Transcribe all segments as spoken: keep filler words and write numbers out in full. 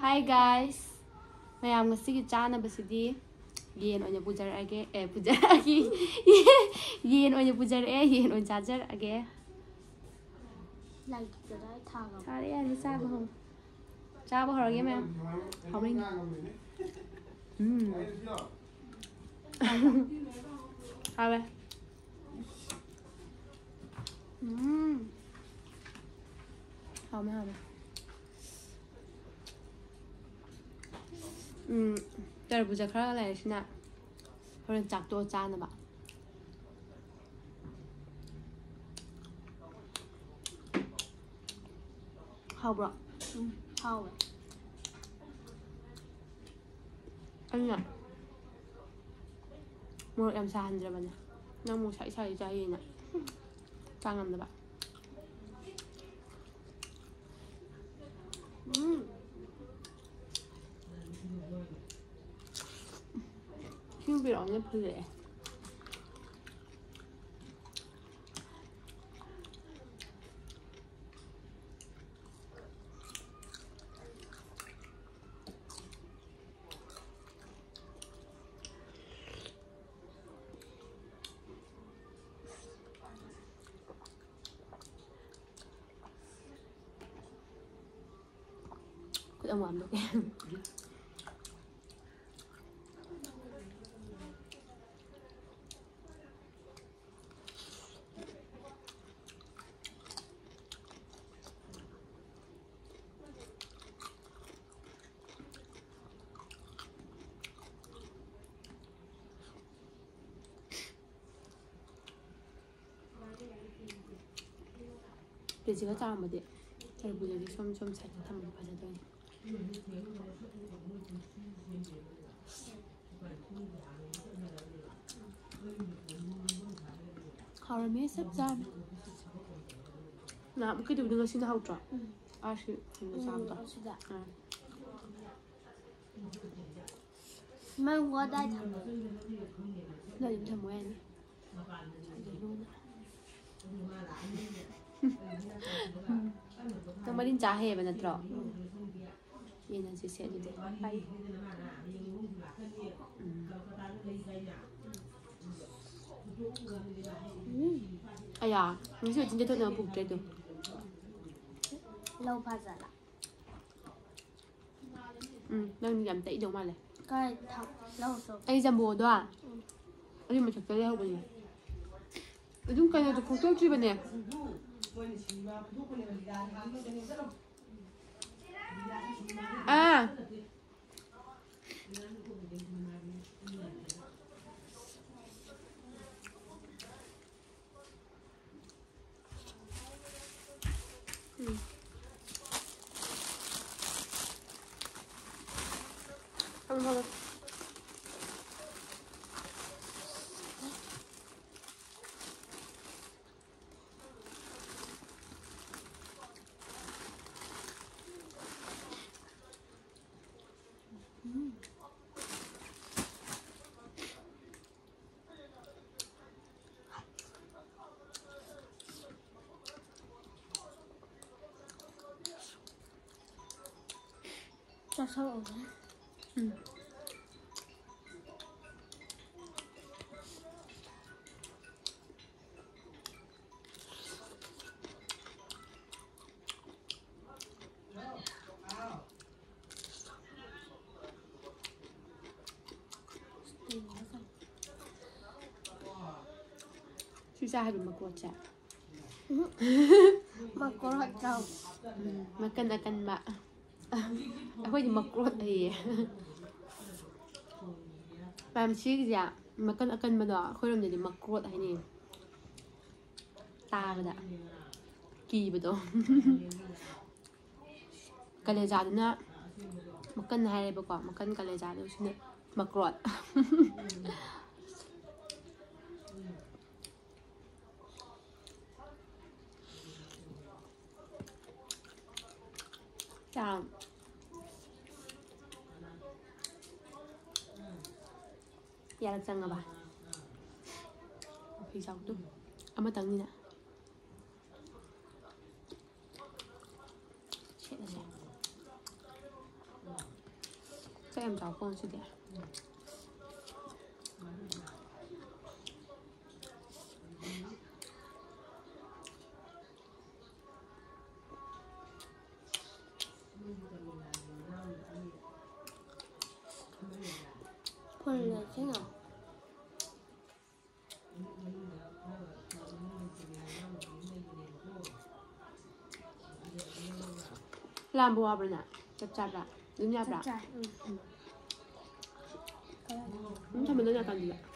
Hi guys! mayam ngasigi chanabasidi yen onya pujarage eh pujarage yen onya pujarage yen onya chajarage like the right tag thare yani chaba ho chaba horage mayam hawing hmm hawe hmm hawme hawme 음, तरबूजा खरा लायसिना होरन चाकतो चानबा हावब्रा 음 하we 아니야 뭐 얌사 한드라바냐 나 뭐 사이사이 자이나 짱암다바 음 흰빛 안 예쁘지? 그냥 완벽해 돼지가 잘안맞대 तरबूजा 좀 잘 타면 맞아더니 하루에 섭잡 나 그때 우리가 신나 하우죠 아시 신나 잡다 मैं हुआ दाई था 나 이제 뭐해 너 말인 자해 베나트로 얘는 지 세도 빠이 아야 무슨 진짜 더 너무 복대도 lâu phá giả là 응, 난 làm tẩy đâu mà lại cái thằng lâu rồi ai ra mùa đó à anh mà chắc tới đâu bây giờ chúng cái này được không tốt chứ bên này à ừ. Không thôi cho sâu rồi ừ. Sudah habis makan cak. makan rau Makan akan mak. Aku jadi makrot aja. Paham sih ya? Makan akan benda. Aku orang jadi makrot aja ni. Tahu dah. Ki betul. Kalau jadi nak makan hari berapa? Makan kalau jadi sini makrot. 자, 야락장 가봐. 비상도 아마 당니나. Các em cháu con chứ kìa. Con là thế nào? Làm bùa bữa nè, chặt chặt ra, đứng nhạt ra. Chặt. Ừ. Không thèm mình đứng nhạt làm gì vậy?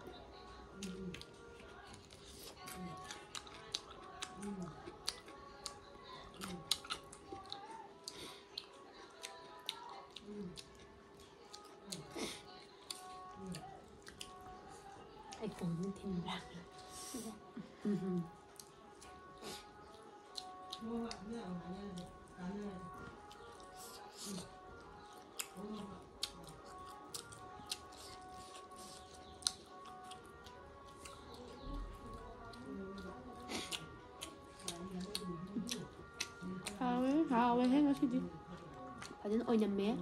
Ai cũng thêm răng. Ừ. Sao sao vậy hết nó chứ đi. Phải đến ôi nhầm mé.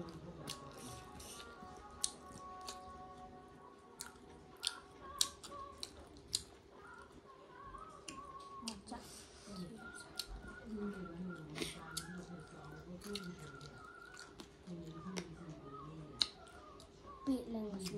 Bị lần gì?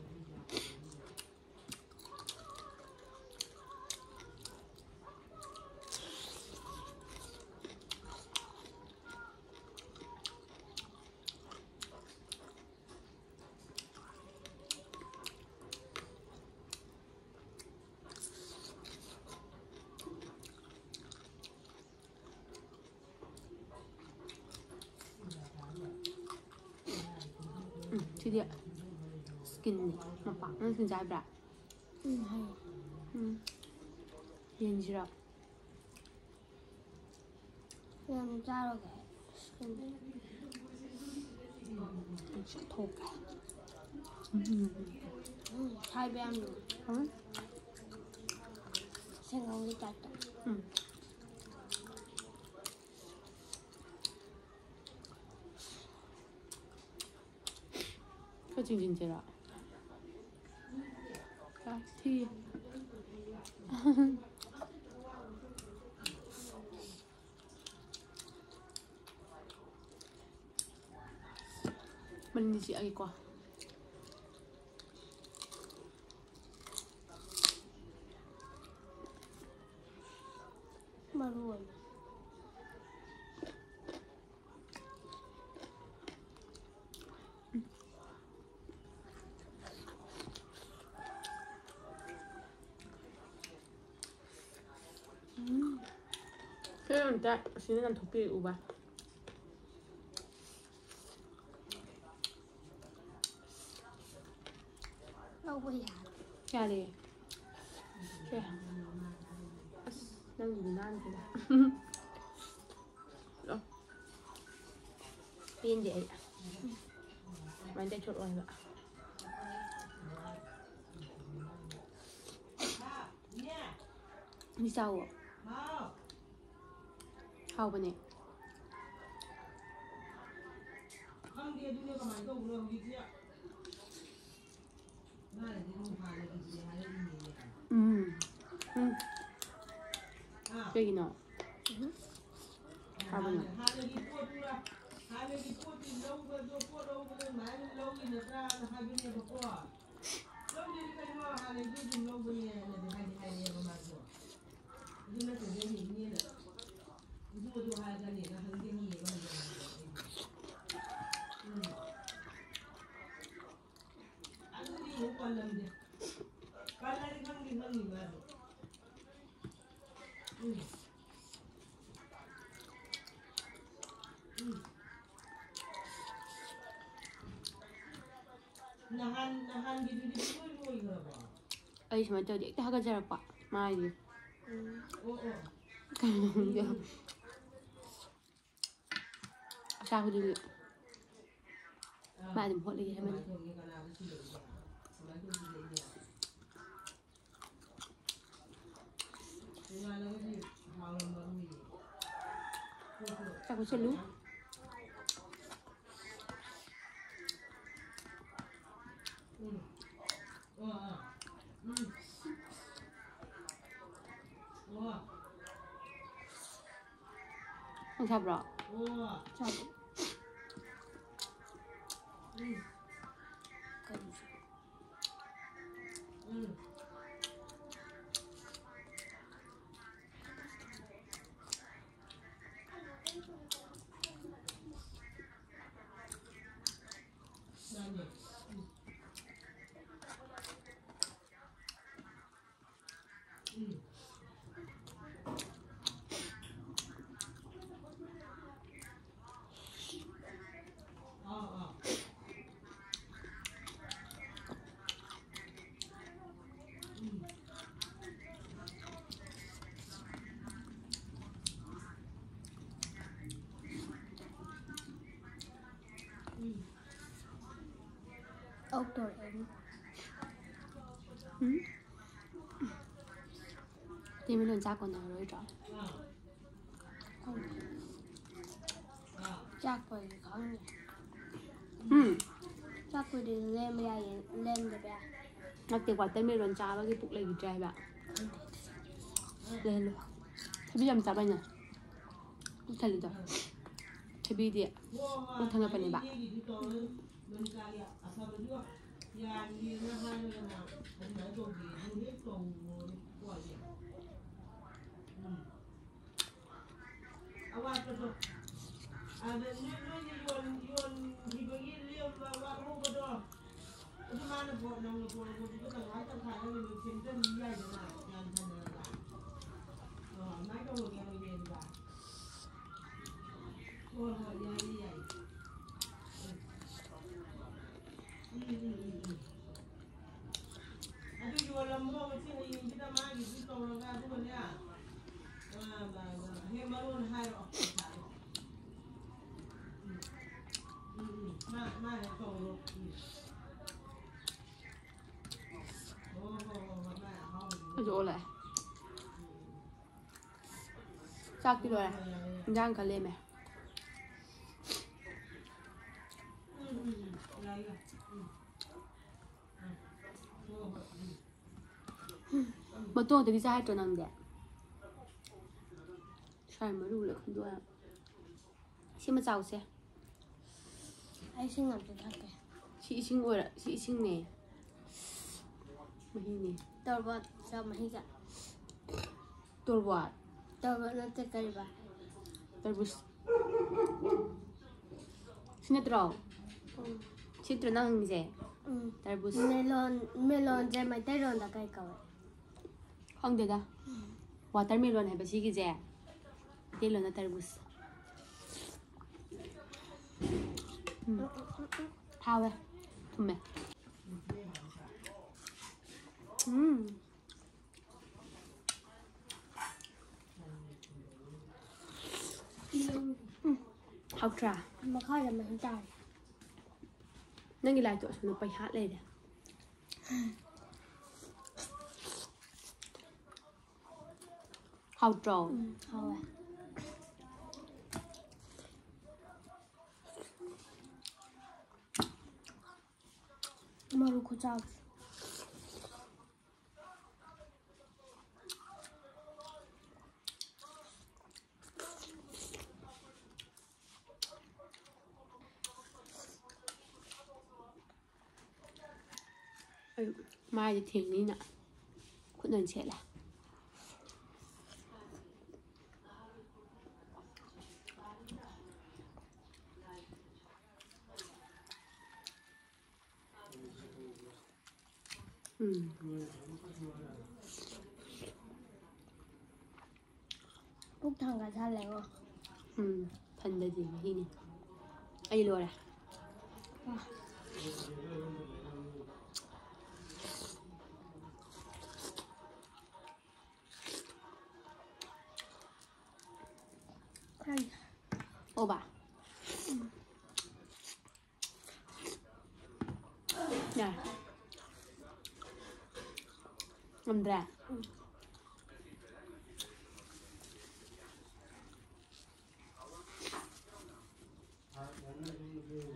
Ừ, chứ đi ạ. Skin này, nó bạc, nó skin dài bạc. Ừ, hay. Ừ. Yên gì đâu. Em ra rồi cái. Chắc thô cả. Ừ, thay bên rồi. Ừ. 생각이 짧다. 응. 표정 진짜라. 자, 티. mình đi chị ấy qua. Mà luôn. 그럼 일단 신이랑 도끼 오바. Đâu có giả. 야 래. 야. 난 누나한테. 어. Pin vậy. Mình tay chuột rồi vậy. Đi sao ạ? Hao bên này. Ừ. Ừ. Cái gì nào? Hao bên này. Ay, cuma tahu dia tak kerja apa, mai. Sao dulu. Mai jemput lagi sama ni. Aku selalu Không sao rõ. Sao? Cái gì? Ốc rồi em. Ừ. Thì mình lần cha còn nào rồi rồi. Không. Chắc phải không nhỉ? Ừ. Chắc phải đi lên bây giờ lên được bây giờ. Nó tiệc quả tên mình lần cha và cái bụng này cái bạn. Lên luôn. Thế bây giờ mình chả bao nhiêu? Lúc thay lên rồi. Thế bây giờ lúc thay lên này bạn. Rồi lại. Sao cái rồi này? Đang cả lên mày. Mà tôi thì ra hai trò năng đẹp. Sai mới đủ được không đuôi. Xin mà giàu xe. Ai sinh làm gì thật kìa. Chị sinh ngồi lại, chị sinh nè. Mà hình nè. Tôi vẫn sao mà hình cả. Tôi vọt. Tôi vẫn nó tới cây bà. Tôi bus. Xin hết rồi. Xin trò năng gì? Ừ. Tôi bus. Melon, melon dễ mày tới rồi là cây cầu. Không được đâu. Watermelon hay basi cái gì? Tên là tarbus. Thao đây. Thùng mẹ. Ừm. Học trà. Mà khai là mình trà. Nó nghĩ lại chỗ nó bay hát lên nè. Học trà. Ừ, thôi. Maru kuchao. Mai thì thiền đi nè. Cũng đừng chạy lại. Ừ. Bút thằng cả sao lại không? Ừ. Phần là gì mà hi nè. Ai luôn à? À. Ô bà. Ừ. Nè. Ngâm ra. Ừ.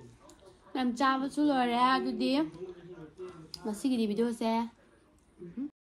Làm cha với chú lời ra tôi đi. Mà xin cái gì video xe.